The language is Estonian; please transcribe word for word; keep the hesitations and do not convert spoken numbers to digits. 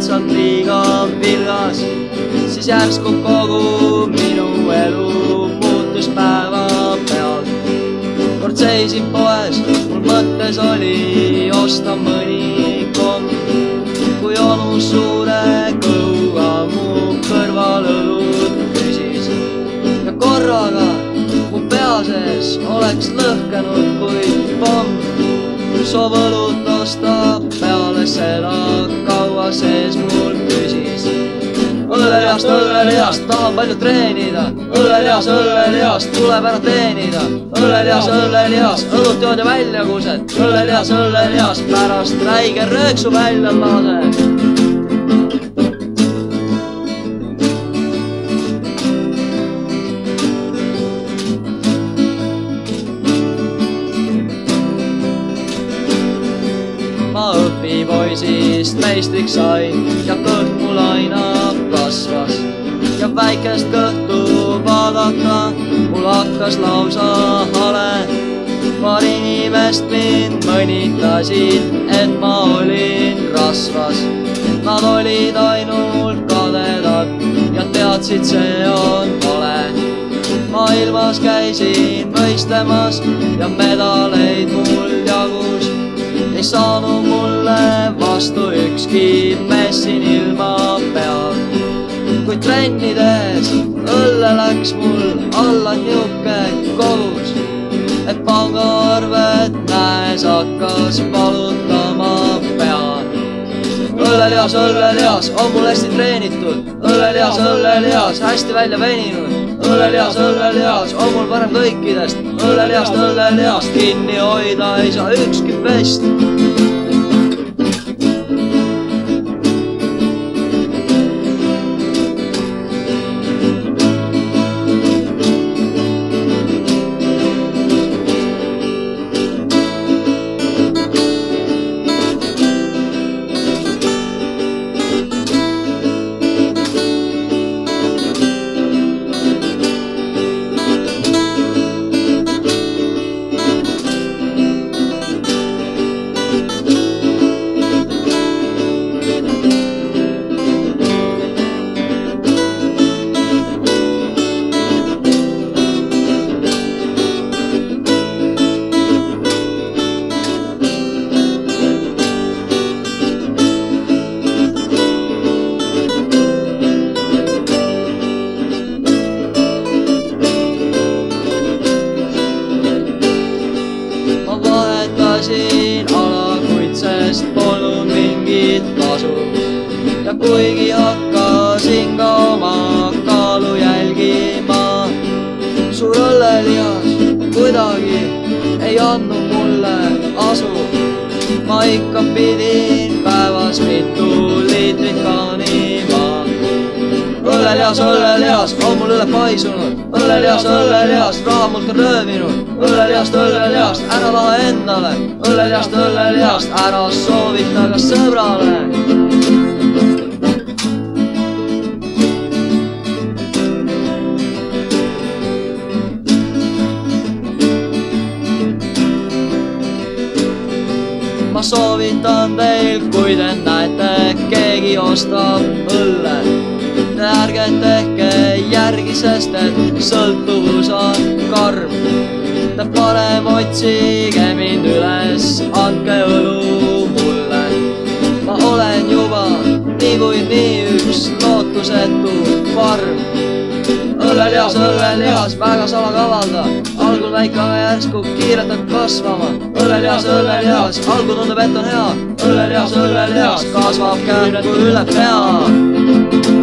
lihtsalt liiga vilgas, siis järsku kogu minu elu muutus päevapealt. Kord seisin poes, mul mõttes oli osta mõni komm, kui onu suure kõuga mu kõrval õlut küsis. Ja korraga mu pea sees oleks lõhkenud kui pomm. Soov õlut osta peale seda kaua sees mul püsis. Õllelihast, õllelihast, tahan palju treenida. Õllelihas, õllelihast, tuleb ära teenida. Õllelihas, õllelihas, õlut jood ja välja kused. Õllelihas, õllelihas, pärast räige rööksu välja lase. Ma õpipoisist meistriks sain ja kõht mul aina kasvas. Ja väikest kõhtu vaadata mul hakkas lausa hale. Paar inimest mind mõnitasid, et ma olin rasvas. Nad olid ainult kadedad ja teadsid, see on vale. Maailmas käisin võistlemas ja medaleid mul jagus. Ei saanud mulle vastu ükski mees siin ilma peal. Kui trennides õlle läks mul alla niuke kogus, et pangaarvet näes hakkas valutama peal. Õllelihas, õllelihas on mul hästi treenitud. Õllelihas, õllelihas hästi välja veninud. Õllelihas, õllelihas on mul parem kõikidest. Õllelihast, õllelihast kinni hoida ei saa ükski pest. Vahetasin ala, kuid sest polnud mingit kasu. Ja kuigi hakkasin ka oma kaalu jälgima, suur õllelihas kuidagi ei andnud mulle asu. Ma ikka pidin päevas mitu liitrit kaanima. Õllelihas, õllelihas on mul üle paisunud. Õllelihas, õllelihas raha mult on röövinud. Õllelihast, õllelihast ära lahe endale. Õllelihast, õllelihast ära soovita ka sõbrale. Ma soovitan teil, kui te näete, keegi ostab õlle, te ärge tehke järgi, sest et sõltuvus on karm. Te parem otsige mind üles, andke õlu mulle. Ma olen juba niikuinii üks lootusetu farm. Õllelihas, õllelihas, väga salakavalda. Algul väike, aga järsku kiirelt hakkab kasvama. Õllelihas, õllelihas, algul tundub, et on hea. Õllelihas, õllelihas kasvab kähku üle pea.